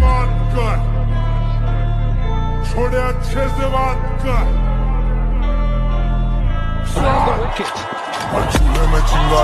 बात कर, छोड़े अच्छे से बात कर। और चूल्हे में चिंगारी